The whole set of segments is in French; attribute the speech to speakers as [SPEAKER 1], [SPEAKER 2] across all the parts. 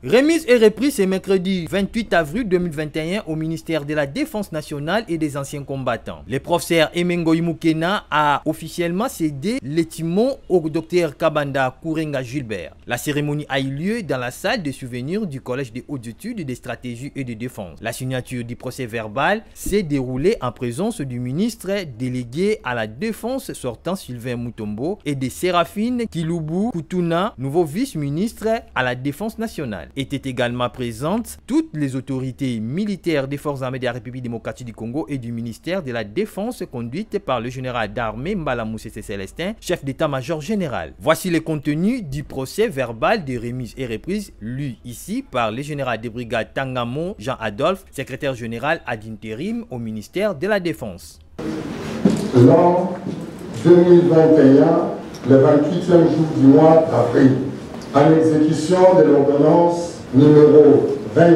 [SPEAKER 1] Remise et reprise ce mercredi 28 avril 2021 au ministère de la Défense nationale et des anciens combattants. Le professeur Emengo Imukena a officiellement cédé le timon au Dr Kabanda Kourenga Gilbert. La cérémonie a eu lieu dans la salle de souvenirs du Collège des hautes études de stratégie et de défense. La signature du procès verbal s'est déroulée en présence du ministre délégué à la Défense sortant Sylvain Mutombo et de Séraphine Kilubu Kutuna, nouveau vice-ministre à la Défense nationale. Étaient également présentes toutes les autorités militaires des forces armées de la République démocratique du Congo et du ministère de la Défense conduite par le général d'armée Mbala Moussese Célestin, chef d'état-major général. Voici le contenu du procès verbal de remise et reprise lu ici par le général de brigade Tangamo Jean-Adolphe, secrétaire général ad intérim au ministère de la Défense.
[SPEAKER 2] L'an 2021, le 28e jour du mois d'avril, en exécution de l'ordonnance numéro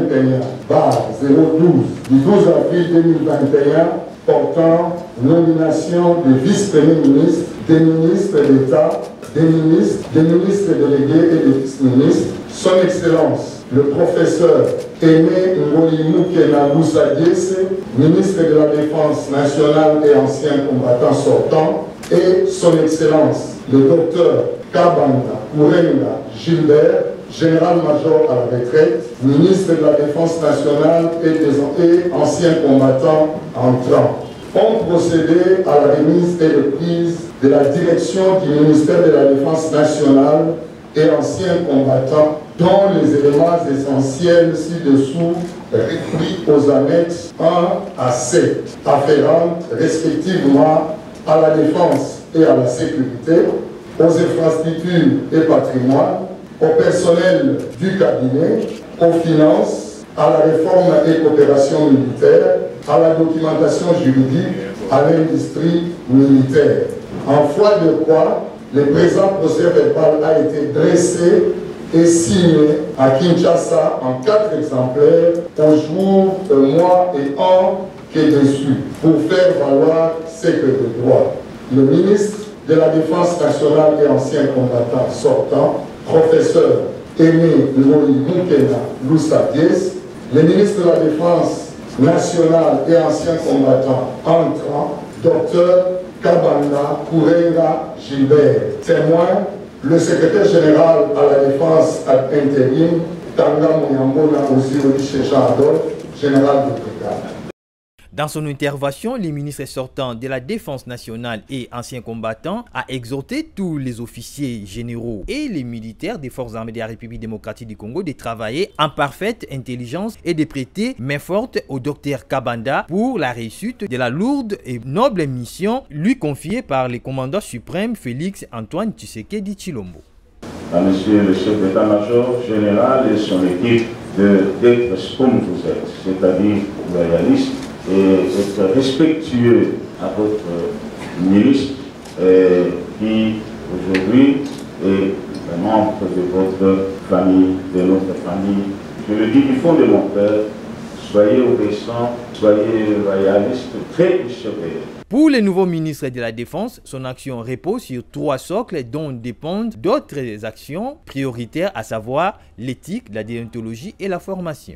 [SPEAKER 2] 21/012 du 12 avril 2021 portant nomination de vice-premier ministre, des ministres d'État, des ministres délégués et des vice-ministres, son Excellence, le professeur Aimé Ngoli Mukena Lusadiese, ministre de la Défense nationale et ancien combattant sortant, et son Excellence, le docteur Kabanda Kourenga Gilbert, général-major à la retraite, ministre de la Défense nationale et ancien combattant entrant, ont procédé à la remise et reprise de la direction du ministère de la Défense nationale et anciens combattants, dont les éléments essentiels ci-dessous réduits aux annexes 1 à 7, afférentes respectivement à la défense et à la sécurité, aux infrastructures et patrimoine, au personnel du cabinet, aux finances, à la réforme et coopération militaire, à la documentation juridique, à l'industrie militaire. En foi de quoi, le présent procès verbal a été dressé et signé à Kinshasa en 4 exemplaires au jour, mois et an qu'est dessus, pour faire valoir ce que de droit. Le ministre de la Défense nationale et ancien combattant sortant, professeur Aimé Ngoli Mukena Lusadiese, le ministre de la Défense nationale et ancien combattant entrant, docteur Kabanda Kourenga Gilbert. Témoin, le secrétaire général à la Défense ad intérim, Tangamo Yambona Ozioli Jean-Adolphe, général de brigade.
[SPEAKER 1] Dans son intervention, le ministre sortant de la Défense nationale et ancien combattant a exhorté tous les officiers généraux et les militaires des forces armées de la République démocratique du Congo de travailler en parfaite intelligence et de prêter main forte au docteur Kabanda pour la réussite de la lourde et noble mission lui confiée par le commandant suprême Félix Antoine Tshisekedi Tshilombo.
[SPEAKER 3] À monsieur le chef d'état-major général et son équipe d'être comme vous êtes, c'est-à-dire loyaliste, et être respectueux à votre ministre qui aujourd'hui est un membre de votre famille, de notre famille. Je le dis du fond de mon cœur, soyez obéissants, soyez loyalistes, très chevaliers.
[SPEAKER 1] Pour le nouveau ministre de la Défense, son action repose sur 3 socles dont dépendent d'autres actions prioritaires, à savoir l'éthique, la déontologie et la formation.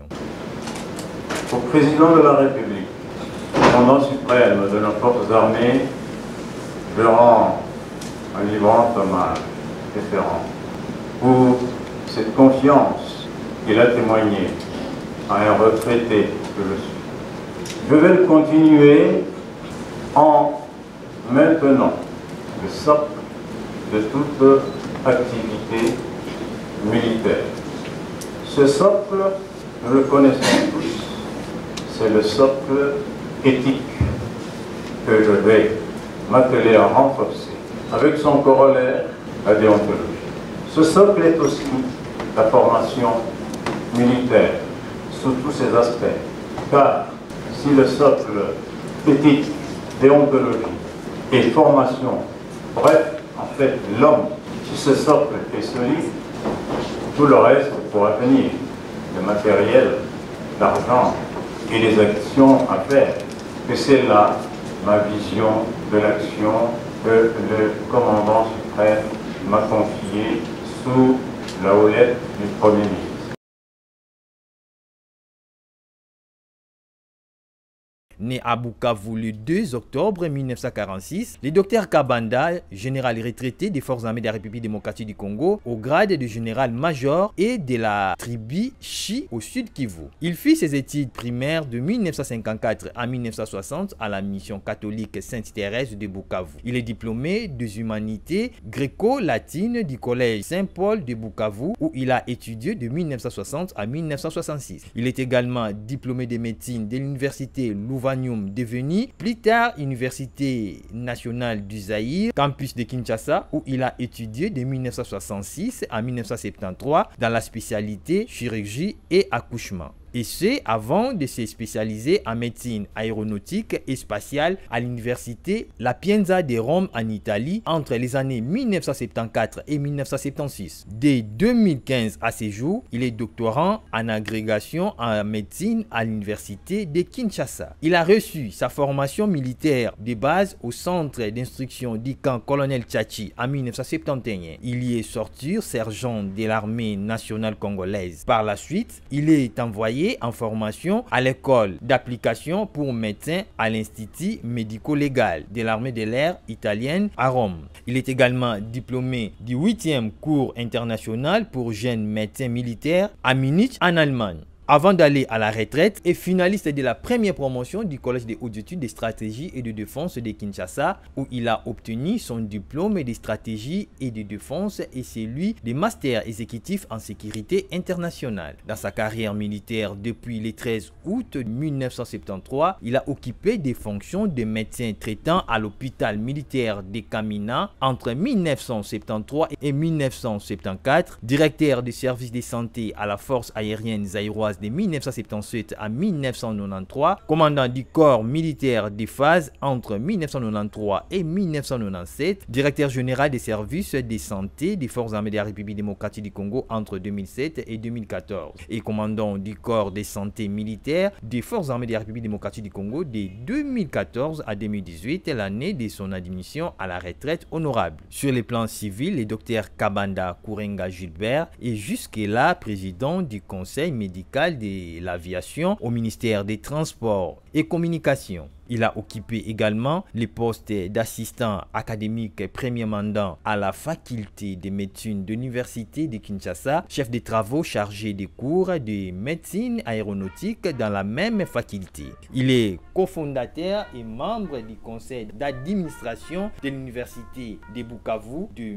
[SPEAKER 4] Au président de la République, commandant suprême de nos forces armées, je rends un vibrant hommage référent pour cette confiance qu'il a témoignée à un retraité que je suis. Je vais le continuer en maintenant le socle de toute activité militaire. Ce socle, nous le connaissons tous, c'est le socle éthique que je vais m'atteler à renforcer avec son corollaire, la déontologie. Ce socle est aussi la formation militaire sous tous ses aspects, car si le socle éthique, déontologie et formation, bref, en fait l'homme, si ce socle est solide, tout le reste pourra venir, le matériel, l'argent et les actions à faire. Que c'est là ma vision de l'action que le commandant suprême m'a confiée sous la houlette du Premier ministre.
[SPEAKER 1] Né à Bukavu le 2 octobre 1946, le docteur Kabanda, général retraité des forces armées de la République démocratique du Congo, au grade de général-major et de la tribu Chi au sud Kivu. Il fit ses études primaires de 1954 à 1960 à la mission catholique Sainte-Thérèse de Bukavu. Il est diplômé des humanités gréco-latines du collège Saint-Paul de Bukavu où il a étudié de 1960 à 1966. Il est également diplômé de médecine de l'université Louvanium devenue plus tard Université nationale du Zaïre, campus de Kinshasa où il a étudié de 1966 à 1973 dans la spécialité chirurgie et accouchement. Et c'est avant de se spécialiser en médecine aéronautique et spatiale à l'université La Pienza de Rome en Italie entre les années 1974 et 1976. Dès 2015 à ce jour, il est doctorant en agrégation en médecine à l'université de Kinshasa. Il a reçu sa formation militaire de base au centre d'instruction du camp Colonel Tchachi en 1971. Il y est sorti sergent de l'armée nationale congolaise. Par la suite, il est envoyé en formation à l'école d'application pour médecins à l'Institut médico-légal de l'armée de l'air italienne à Rome. Il est également diplômé du 8e cours international pour jeunes médecins militaires à Munich en Allemagne. Avant d'aller à la retraite, est finaliste de la première promotion du Collège des hautes études de stratégie et de défense de Kinshasa, où il a obtenu son diplôme de stratégie et de défense et celui de master exécutif en sécurité internationale. Dans sa carrière militaire depuis le 13 août 1973, il a occupé des fonctions de médecin traitant à l'hôpital militaire de Kamina entre 1973 et 1974, directeur du service de santé à la force aérienne zaïroise de 1977 à 1993, commandant du corps militaire des phases entre 1993 et 1997, directeur général des services de santé des forces armées de la République démocratique du Congo entre 2007 et 2014 et commandant du corps de santé militaire des forces armées de la République démocratique du Congo de 2014 à 2018, l'année de son admission à la retraite honorable. Sur les plans civils, le docteur Kabanda Kourenga Gilbert est jusque-là président du conseil médical de l'aviation au ministère des Transports et Communications. Il a occupé également les postes d'assistant académique premier mandat à la faculté de médecine de l'université de Kinshasa, chef des travaux chargé des cours de médecine aéronautique dans la même faculté. Il est cofondateur et membre du conseil d'administration de l'université de Bukavu de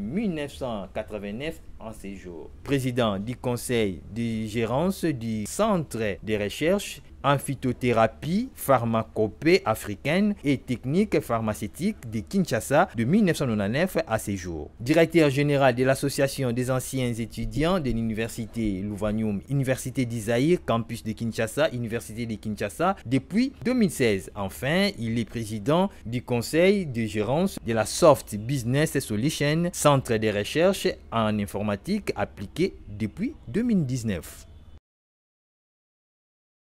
[SPEAKER 1] 1989 en ces jours. Président du conseil de gérance du centre de recherche en phytothérapie, pharmacopée africaine et technique pharmaceutique de Kinshasa de 1999 à ces jours. Directeur général de l'association des anciens étudiants de l'université Louvanium, Université d'Isaïr, campus de Kinshasa, Université de Kinshasa depuis 2016. Enfin, il est président du conseil de gérance de la Soft Business Solution, centre de recherche en informatique appliquée depuis 2019.